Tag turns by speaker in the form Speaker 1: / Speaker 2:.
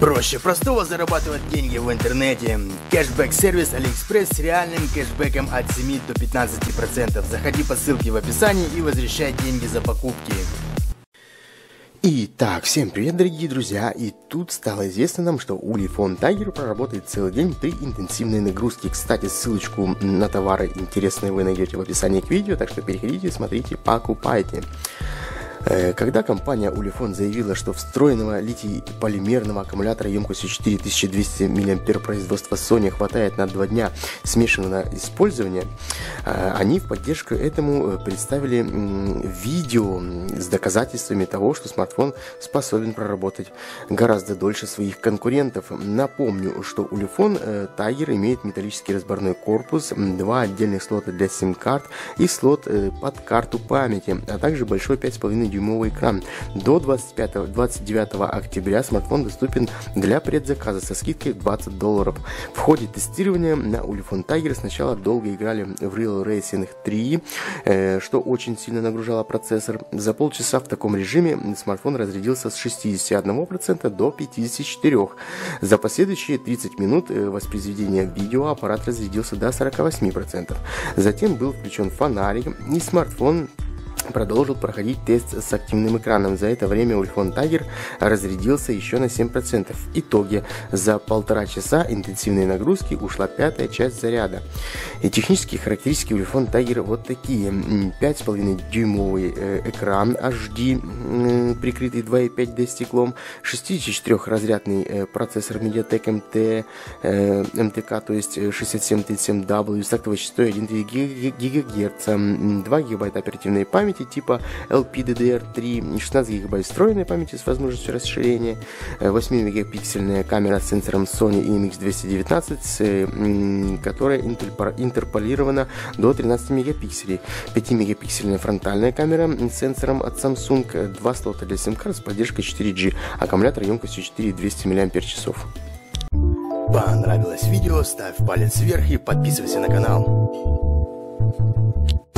Speaker 1: Проще простого зарабатывать деньги в интернете. Кэшбэк-сервис AliExpress с реальным кэшбэком от 7 до 15%. Заходи по ссылке в описании и возвращай деньги за покупки.
Speaker 2: Итак, всем привет, дорогие друзья, и тут стало известно нам, что Ulefone Tiger проработает целый день при интенсивной нагрузке. Кстати, ссылочку на товары интересные вы найдете в описании к видео, так что переходите, смотрите, покупайте. Когда компания Ulefone заявила, что встроенного литий-полимерного аккумулятора емкостью 4200 мАh производства Sony хватает на 2 дня смешанного использования, они в поддержку этому представили видео с доказательствами того, что смартфон способен проработать гораздо дольше своих конкурентов. Напомню, что Ulefone Tiger имеет металлический разборной корпус, 2 отдельных слота для сим-карт и слот под карту памяти, а также большой 5,5-дюймовый экран. До 29 октября смартфон доступен для предзаказа со скидкой $20. В ходе тестирования на Ulefone Tiger сначала долго играли в Real Racing 3, что очень сильно нагружало процессор. За полчаса в таком режиме смартфон разрядился с 61% до 54%. За последующие 30 минут воспроизведения видео аппарат разрядился до 48%. Затем был включен фонарик, и смартфон продолжил проходить тест с активным экраном. За это время Ulefone Tiger разрядился еще на 7%. В итоге за 1,5 часа интенсивной нагрузки ушла 1/5 часть заряда. И технические характеристики Ulefone Tiger вот такие. 5,5-дюймовый экран HD, прикрытый 2,5D стеклом, 64-разрядный процессор MediaTek MTK, то есть 6737W с тактовой частотой 1,3 ГГц, 2 ГБ оперативной памяти типа LPDDR3, 16 ГБ встроенной памяти с возможностью расширения, 8-мегапиксельная камера с сенсором Sony IMX219, которая интерполирована до 13 мегапикселей, 5-мегапиксельная фронтальная камера с сенсором от Samsung, 2 слота для сим-карт с поддержкой 4G, аккумулятор емкостью 4200 мАч.
Speaker 1: Понравилось видео? Ставь палец вверх и подписывайся на канал.